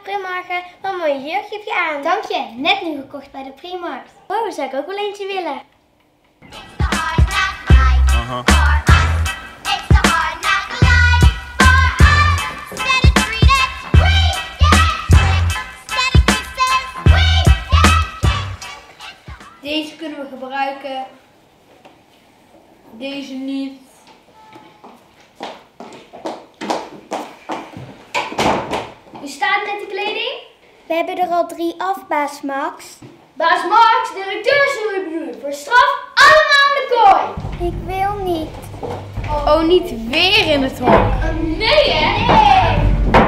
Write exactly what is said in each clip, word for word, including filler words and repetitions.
Primark, wat een mooi jurkje heb je aan. Dank je, net nu gekocht bij de Primark. Oh, zou ik ook wel eentje willen. Uh-huh. Deze kunnen we gebruiken. Deze niet. Hoe staat het met de kleding? We hebben er al drie af, baas Max. Baas Max, directeur zullen we bedoelen. Voor straf allemaal aan de kooi. Ik wil niet. Oh, niet weer in het hok. Uh, nee hè? Nee.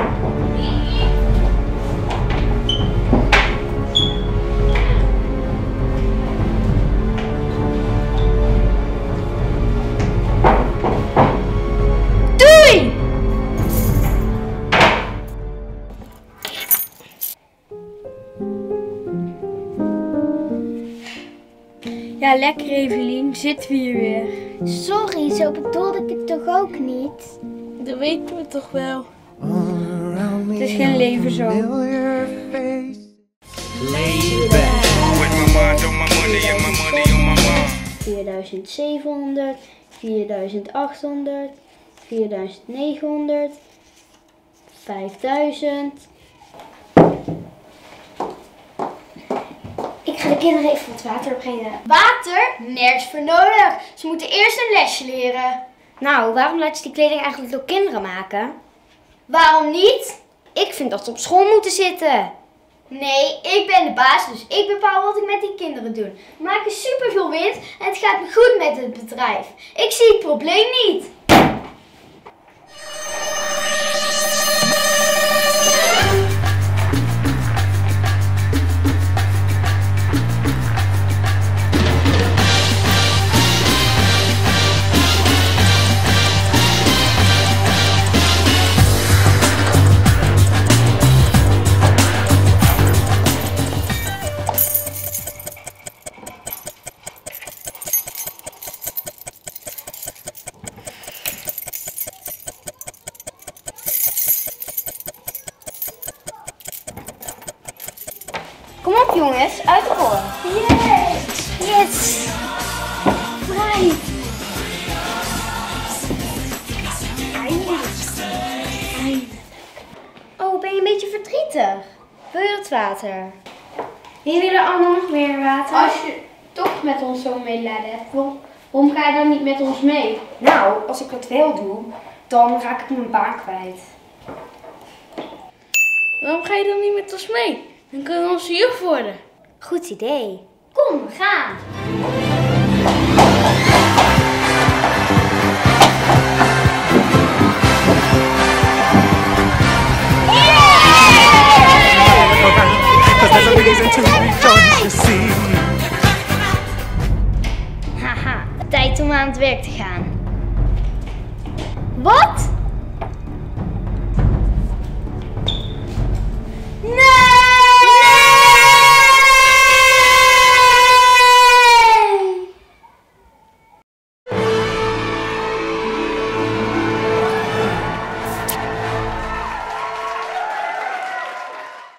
Ja, lekker Evelien. Zitten we hier weer. Sorry, zo bedoelde ik het toch ook niet? Dat weten we toch wel. Het is geen leven zo. vierduizend zevenhonderd, vierduizend achthonderd, vierduizend negenhonderd, vijfduizend. Ik ga de kinderen even wat water brengen. Water? Nergens voor nodig. Ze moeten eerst een lesje leren. Nou, waarom laat je die kleding eigenlijk door kinderen maken? Waarom niet? Ik vind dat ze op school moeten zitten. Nee, ik ben de baas, dus ik bepaal wat ik met die kinderen doe. We maken superveel winst en het gaat me goed met het bedrijf. Ik zie het probleem niet. Kom op jongens, uitrollen. Yes! Yes! Vrij! Oh, ben je een beetje verdrietig? Wil je wat water? Wie wil er allemaal nog meer water? Als je toch met ons zo medelijden hebt, waarom, waarom ga je dan niet met ons mee? Nou, als ik dat wel doe, dan raak ik mijn baan kwijt. Waarom ga je dan niet met ons mee? Dan kunnen we onze juf worden. Goed idee. Kom, we gaan.